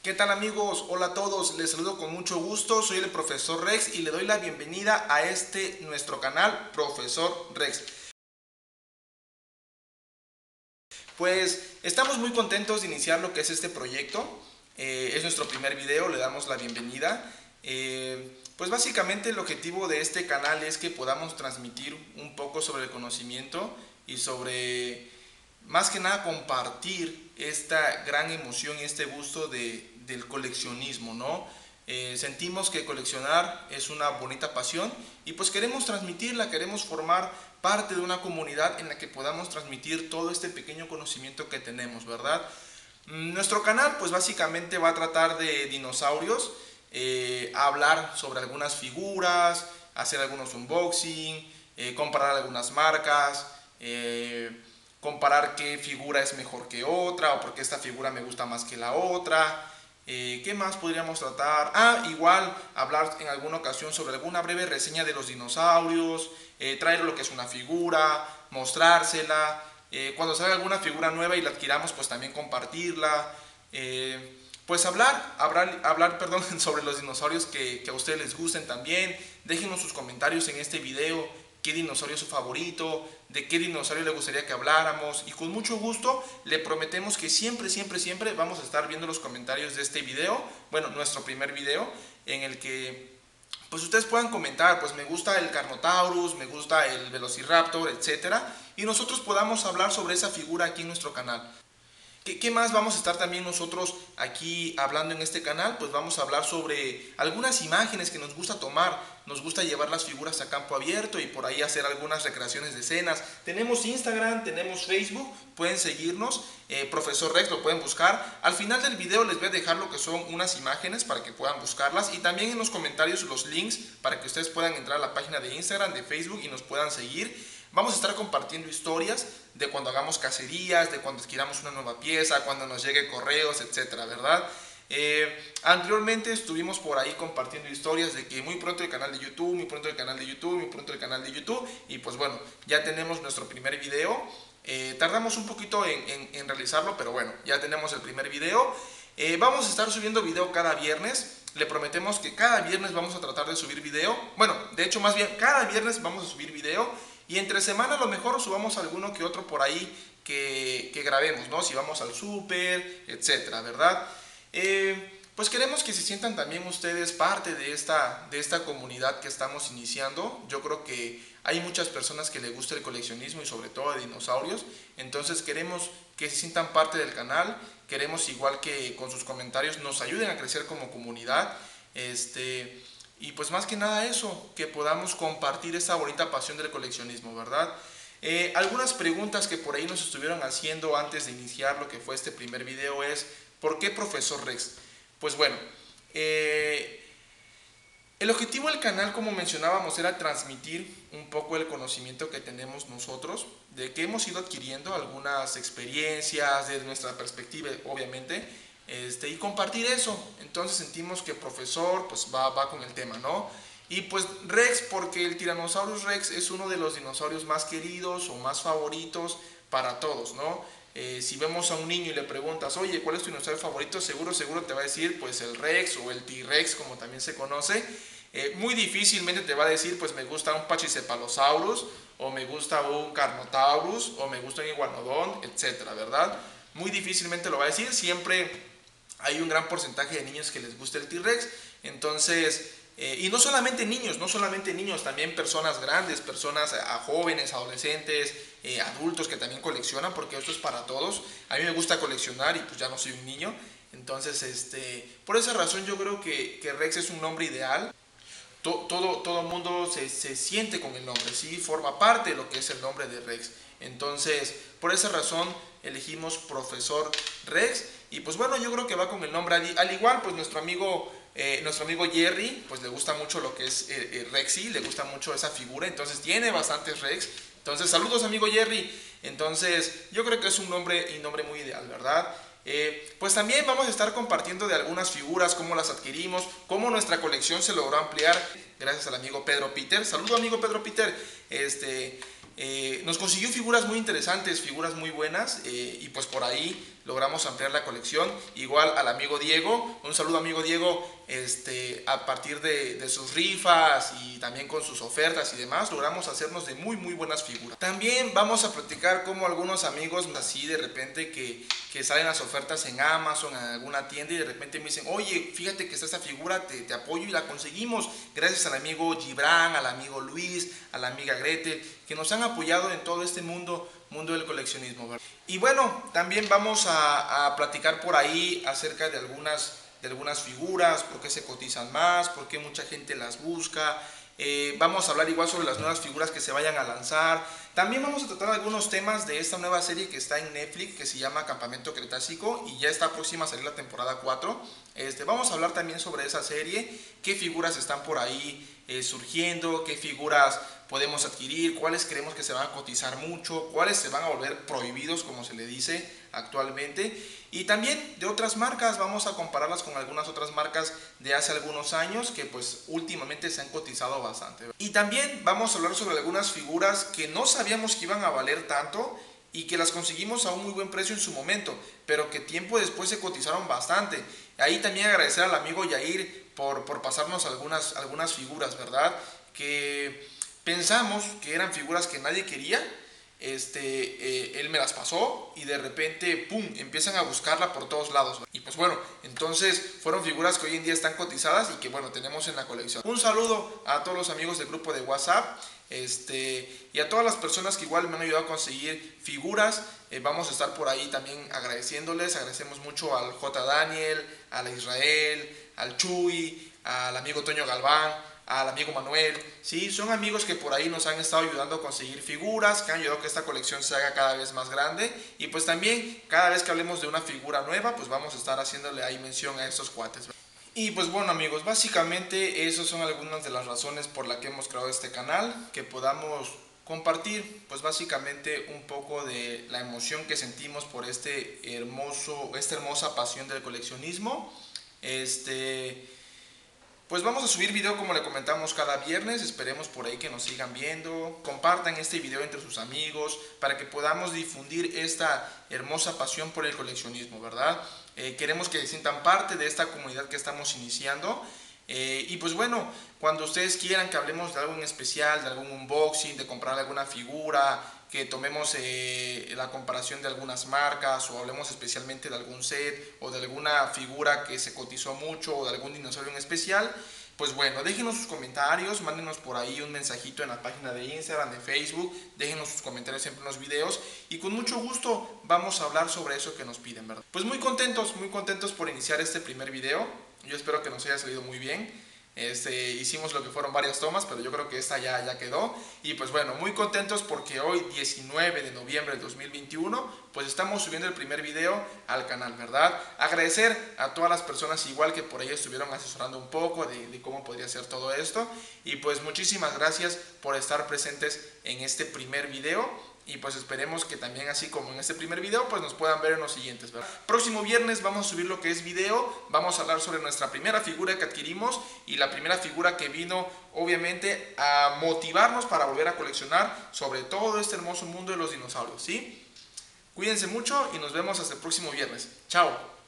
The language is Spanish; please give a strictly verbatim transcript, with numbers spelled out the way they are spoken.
¿Qué tal amigos? Hola a todos, les saludo con mucho gusto, soy el profesor Rex y le doy la bienvenida a este nuestro canal Profesor Rex. Pues estamos muy contentos de iniciar lo que es este proyecto, eh, es nuestro primer video, le damos la bienvenida. Eh, pues básicamente el objetivo de este canal es que podamos transmitir un poco sobre el conocimiento y sobre, más que nada, compartir esta gran emoción y este gusto de, del coleccionismo, ¿no? Eh, sentimos que coleccionar es una bonita pasión y pues queremos transmitirla, queremos formar parte de una comunidad en la que podamos transmitir todo este pequeño conocimiento que tenemos, ¿verdad? Nuestro canal pues básicamente va a tratar de dinosaurios, eh, hablar sobre algunas figuras, hacer algunos unboxing, eh, comparar algunas marcas, eh, comparar qué figura es mejor que otra o por qué esta figura me gusta más que la otra. Eh, ¿Qué más podríamos tratar? Ah, igual hablar en alguna ocasión sobre alguna breve reseña de los dinosaurios, eh, traer lo que es una figura, mostrársela, eh, cuando salga alguna figura nueva y la adquiramos, pues también compartirla, eh, pues hablar, hablar, hablar perdón, sobre los dinosaurios que, que a ustedes les gusten también. Déjenos sus comentarios en este video, qué dinosaurio es su favorito, de qué dinosaurio le gustaría que habláramos, y con mucho gusto le prometemos que siempre, siempre, siempre vamos a estar viendo los comentarios de este video, bueno, nuestro primer video, en el que pues ustedes puedan comentar, pues me gusta el Carnotaurus, me gusta el Velociraptor, etcétera, y nosotros podamos hablar sobre esa figura aquí en nuestro canal. ¿Qué, ¿Qué más vamos a estar también nosotros aquí hablando en este canal? Pues vamos a hablar sobre algunas imágenes que nos gusta tomar. Nos gusta llevar las figuras a campo abierto y por ahí hacer algunas recreaciones de escenas. Tenemos Instagram, tenemos Facebook, pueden seguirnos, eh, Profesor Rex, lo pueden buscar. Al final del video les voy a dejar lo que son unas imágenes para que puedan buscarlas y también en los comentarios los links para que ustedes puedan entrar a la página de Instagram, de Facebook y nos puedan seguir. Vamos a estar compartiendo historias de cuando hagamos cacerías, de cuando adquiramos una nueva pieza, cuando nos llegue correos, etcétera, ¿verdad? Eh, anteriormente estuvimos por ahí compartiendo historias de que muy pronto el canal de YouTube, muy pronto el canal de YouTube, muy pronto el canal de YouTube, y pues bueno, ya tenemos nuestro primer video. Eh, tardamos un poquito en, en, en realizarlo, pero bueno, ya tenemos el primer video. Eh, vamos a estar subiendo video cada viernes. Le prometemos que cada viernes vamos a tratar de subir video. Bueno, de hecho más bien, cada viernes vamos a subir video. Y entre semana a lo mejor subamos alguno que otro por ahí que, que grabemos, ¿no? Si vamos al súper, etcétera, ¿verdad? Eh, pues queremos que se sientan también ustedes parte de esta, de esta comunidad que estamos iniciando. Yo creo que hay muchas personas que les gusta el coleccionismo y sobre todo de dinosaurios. Entonces queremos que se sientan parte del canal. Queremos, igual que con sus comentarios, nos ayuden a crecer como comunidad. Este... Y pues más que nada eso, que podamos compartir esta bonita pasión del coleccionismo, ¿verdad? Eh, algunas preguntas que por ahí nos estuvieron haciendo antes de iniciar lo que fue este primer video es: ¿por qué Profesor Rex? Pues bueno, eh, el objetivo del canal, como mencionábamos, era transmitir un poco el conocimiento que tenemos nosotros, de que hemos ido adquiriendo algunas experiencias desde nuestra perspectiva, obviamente, Este, y compartir eso. Entonces sentimos que Profesor pues va, va con el tema, ¿no? Y pues Rex, porque el Tyrannosaurus Rex es uno de los dinosaurios más queridos o más favoritos para todos, ¿no? Eh, si vemos a un niño y le preguntas, oye, ¿cuál es tu dinosaurio favorito? Seguro, seguro te va a decir pues el Rex o el T-Rex, como también se conoce. Eh, muy difícilmente te va a decir pues me gusta un Pachycephalosaurus, o me gusta un Carnotaurus, o me gusta un Iguanodon, etcétera, ¿verdad? Muy difícilmente lo va a decir. Siempre hay un gran porcentaje de niños que les gusta el T-Rex. Entonces, eh, y no solamente niños, no solamente niños, también personas grandes, personas a, a jóvenes, adolescentes, eh, adultos que también coleccionan, porque esto es para todos. A mí me gusta coleccionar y pues ya no soy un niño. Entonces, este, por esa razón yo creo que, que Rex es un nombre ideal. Todo, todo, todo mundo se, se siente con el nombre, ¿sí? Forma parte de lo que es el nombre de Rex. Entonces, por esa razón elegimos Profesor Rex. Y pues bueno, yo creo que va con el nombre. Al, al igual, pues nuestro amigo, eh, nuestro amigo Jerry, pues le gusta mucho lo que es eh, eh, Rexy, le gusta mucho esa figura. Entonces tiene bastantes Rex. Entonces, saludos amigo Jerry. Entonces, yo creo que es un nombre, un nombre muy ideal, ¿verdad? Eh, pues también vamos a estar compartiendo de algunas figuras, cómo las adquirimos, cómo nuestra colección se logró ampliar gracias al amigo Pedro Peter. Saludos amigo Pedro Peter. Este... Eh, nos consiguió figuras muy interesantes, figuras muy buenas, eh, y pues por ahí logramos ampliar la colección. Igual al amigo Diego, un saludo amigo Diego, este, a partir de, de sus rifas y también con sus ofertas y demás, logramos hacernos de muy muy buenas figuras. También vamos a platicar como algunos amigos así de repente que, que salen las ofertas en Amazon, en alguna tienda, y de repente me dicen, oye, fíjate que está esta figura, te, te apoyo, y la conseguimos gracias al amigo Gibran, al amigo Luis, a la amiga Gretel, que nos han apoyado en todo este mundo, mundo del coleccionismo, ¿verdad? Y bueno, también vamos a, a platicar por ahí acerca de algunas, de algunas figuras, por qué se cotizan más, por qué mucha gente las busca. Eh, vamos a hablar igual sobre las nuevas figuras que se vayan a lanzar. También vamos a tratar algunos temas de esta nueva serie que está en Netflix, que se llama Campamento Cretácico, y ya está próxima a salir la temporada cuatro. Este, vamos a hablar también sobre esa serie, qué figuras están por ahí eh, surgiendo, qué figuras podemos adquirir, cuáles creemos que se van a cotizar mucho, cuáles se van a volver prohibidos, como se le dice actualmente. Y también de otras marcas, vamos a compararlas con algunas otras marcas de hace algunos años que pues últimamente se han cotizado bastante. Y también vamos a hablar sobre algunas figuras que no sabíamos que iban a valer tanto y que las conseguimos a un muy buen precio en su momento, pero que tiempo después se cotizaron bastante. Ahí también agradecer al amigo Yair por, por pasarnos algunas, algunas figuras, ¿verdad? Que pensamos que eran figuras que nadie quería. Este, eh, él me las pasó y de repente, pum, empiezan a buscarla por todos lados. Y pues bueno, entonces fueron figuras que hoy en día están cotizadas y que bueno, tenemos en la colección. Un saludo a todos los amigos del grupo de WhatsApp, este, y a todas las personas que igual me han ayudado a conseguir figuras. Eh, vamos a estar por ahí también agradeciéndoles. Agradecemos mucho al J. Daniel, a la Israel, al Chuy, al amigo Toño Galván, al amigo Manuel. Sí, son amigos que por ahí nos han estado ayudando a conseguir figuras, que han ayudado a que esta colección se haga cada vez más grande. Y pues también cada vez que hablemos de una figura nueva, pues vamos a estar haciéndole ahí mención a estos cuates. Y pues bueno amigos, básicamente esas son algunas de las razones por las que hemos creado este canal, que podamos compartir pues básicamente un poco de la emoción que sentimos por este hermoso, esta hermosa pasión del coleccionismo. Este... Pues vamos a subir video como le comentamos cada viernes, esperemos por ahí que nos sigan viendo, compartan este video entre sus amigos para que podamos difundir esta hermosa pasión por el coleccionismo, ¿verdad? Eh, queremos que se sientan parte de esta comunidad que estamos iniciando. Eh, y pues bueno, cuando ustedes quieran que hablemos de algo en especial, de algún unboxing, de comprar alguna figura, que tomemos eh, la comparación de algunas marcas o hablemos especialmente de algún set o de alguna figura que se cotizó mucho o de algún dinosaurio en especial, pues bueno, déjenos sus comentarios, mándenos por ahí un mensajito en la página de Instagram, de Facebook, déjenos sus comentarios siempre en los videos y con mucho gusto vamos a hablar sobre eso que nos piden, ¿verdad? Pues muy contentos, muy contentos por iniciar este primer video. Yo espero que nos haya salido muy bien. Este, hicimos lo que fueron varias tomas, pero yo creo que esta ya, ya quedó. Y pues bueno, muy contentos porque hoy diecinueve de noviembre del dos mil veintiuno pues estamos subiendo el primer video al canal, ¿verdad? Agradecer a todas las personas igual que por ahí estuvieron asesorando un poco de, de cómo podría ser todo esto. Y pues muchísimas gracias por estar presentes en este primer video. Y pues esperemos que también así como en este primer video pues nos puedan ver en los siguientes, ¿verdad? Próximo viernes vamos a subir lo que es video. Vamos a hablar sobre nuestra primera figura que adquirimos y la primera figura que vino obviamente a motivarnos para volver a coleccionar sobre todo este hermoso mundo de los dinosaurios, ¿sí? Cuídense mucho y nos vemos hasta el próximo viernes. Chao.